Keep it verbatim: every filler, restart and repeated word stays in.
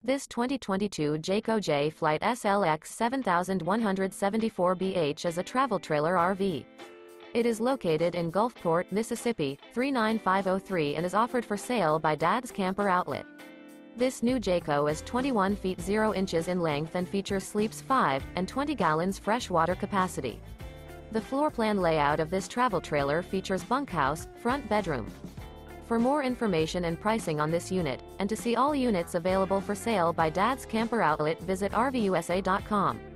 This twenty twenty-two Jayco Jay Flight S L X seven one seven four B H is a travel trailer R V. It is located in Gulfport, Mississippi, three nine five oh three and is offered for sale by Dad's Camper Outlet. This new Jayco is twenty-one feet zero inches in length and features sleeps five and twenty gallons fresh water capacity. The floor plan layout of this travel trailer features bunkhouse, front bedroom. For more information and pricing on this unit, and to see all units available for sale by Dad's Camper Outlet, visit R V U S A dot com.